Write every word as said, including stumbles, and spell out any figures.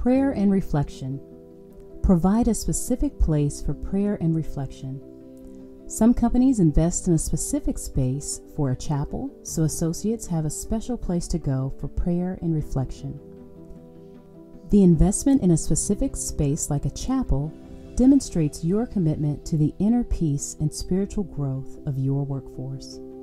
Prayer and reflection. Provide a specific place for prayer and reflection. Some companies invest in a specific space for a chapel, so associates have a special place to go for prayer and reflection. The investment in a specific space like a chapel demonstrates your commitment to the inner peace and spiritual growth of your workforce.